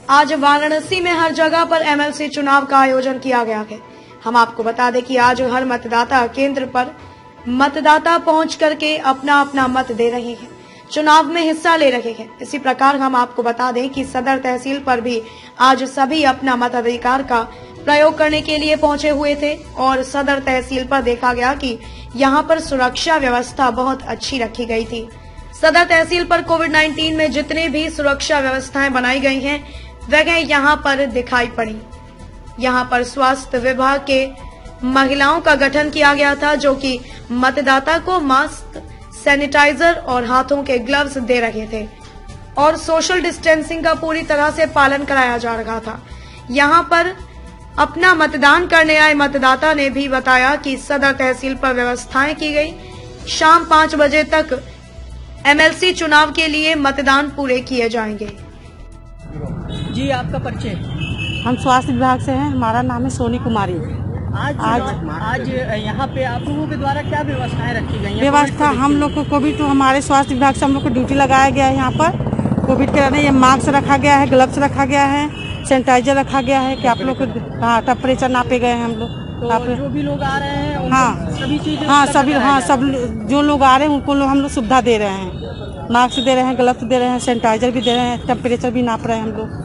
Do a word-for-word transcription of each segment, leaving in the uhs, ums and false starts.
आज वाराणसी में हर जगह पर एमएलसी चुनाव का आयोजन किया गया है। हम आपको बता दें कि आज हर मतदाता केंद्र पर मतदाता पहुंच करके अपना अपना मत दे रहे हैं, चुनाव में हिस्सा ले रहे हैं। इसी प्रकार हम आपको बता दें कि सदर तहसील पर भी आज सभी अपना मताधिकार का प्रयोग करने के लिए पहुंचे हुए थे और सदर तहसील पर देखा गया कि यहां पर सुरक्षा व्यवस्था बहुत अच्छी रखी गई थी। सदर तहसील पर कोविड नाइन्टीन में जितनी भी सुरक्षा व्यवस्थाएं बनाई गई हैं वह यहां पर दिखाई पड़ी। यहां पर स्वास्थ्य विभाग के महिलाओं का गठन किया गया था जो कि मतदाता को मास्क, सैनिटाइजर और हाथों के ग्लव्स दे रहे थे और सोशल डिस्टेंसिंग का पूरी तरह से पालन कराया जा रहा था। यहां पर अपना मतदान करने आए मतदाता ने भी बताया कि सदर तहसील पर व्यवस्थाएं की गई। शाम पाँच बजे तक एमएलसी चुनाव के लिए मतदान पूरे किए जाएंगे। जी, आपका परिचय? हम स्वास्थ्य विभाग से हैं, हमारा नाम है सोनी कुमारी। आज आज आज यहाँ पे आप लोगों के द्वारा क्या व्यवस्थाएं रखी गई हैं? व्यवस्था हम लोग को कोविड तो हमारे स्वास्थ्य विभाग से हम लोग को ड्यूटी लगाया गया है। यहाँ पर कोविड के रहने ये मास्क रखा गया है, ग्लव्स रखा गया है, सैनिटाइजर रखा गया है कि आप लोग को हाँ टेम्परेचर नापे गए हैं हम लोग। तो आप जो भी लोग आ रहे हैं हाँ सभी चीजें हाँ सभी हाँ सब जो लोग आ रहे हैं उनको लोग हम लोग सुविधा दे रहे हैं, मास्क दे रहे हैं, ग्लव्स दे रहे हैं, सैनिटाइजर भी दे रहे हैं, टेम्परेचर भी नाप रहे हैं हम लोग।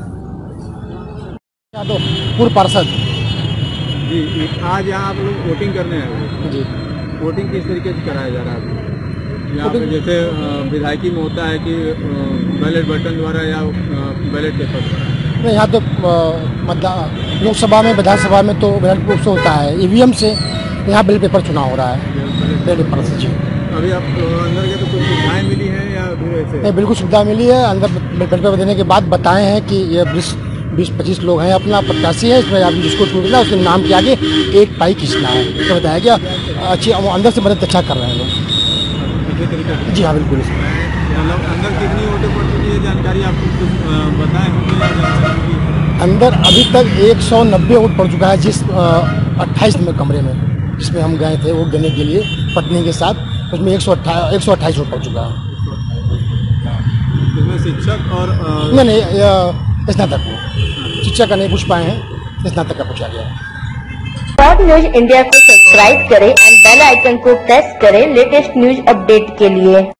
पूर्व पार्षद जी, आज यहाँ आप लोग वोटिंग करने आए हुए जी। वोटिंग किस तरीके से कराया जा रहा है यहाँ पे? जैसे विधायकी में होता है कि बैलेट बटन द्वारा या बैलेट पेपर द्वारा? नहीं, यहाँ तो मतदान लोकसभा में, विधानसभा में तो बैलेट पेपर से होता है, ईवीएम से। यहाँ बैलेट पेपर चुनाव हो रहा है, बैलेट पेपर से जी। अभी आप अंदर के तो कुछ सुविधाएँ मिली हैं या फिर ऐसे? नहीं, बिल्कुल सुविधा मिली है। अंदर बैलेट पेपर देने के बाद बताए हैं कि ये बीस बीस पच्चीस लोग हैं, अपना प्रत्याशी है, इसमें आप जिसको चुनना उसके नाम के आगे एक पाई खींचना है, तो बताया गया। अच्छी अंदर से मदद अच्छा कर रहे हैं लोग जी। हाँ बिल्कुल। मतलब अंदर कितनी वोटें पड़ चुकी है जानकारी आपको कुछ बताएं होंगे? अंदर अभी तक एक सौ नब्बे वोट पड़ चुका है, जिस अट्ठाईस नंबर कमरे में जिसमें हम गए थे वोट देने के लिए पत्नी के साथ, उसमें एक सौ अट्ठाईस एक सौ अट्ठाईस वोट पड़ चुका है। इसमें शिक्षक और नहीं नहीं स्नातक को शिक्षा का नहीं पूछ पाए हैं, स्नातक का पूछा गया है। टॉप न्यूज इंडिया को सब्सक्राइब करें एंड बेल आइकन को प्रेस करें लेटेस्ट न्यूज अपडेट के लिए।